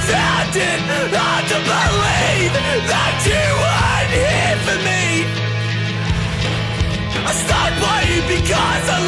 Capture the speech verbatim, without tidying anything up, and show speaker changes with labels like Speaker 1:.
Speaker 1: found it hard to believe that you weren't here for me. I stopped playing because of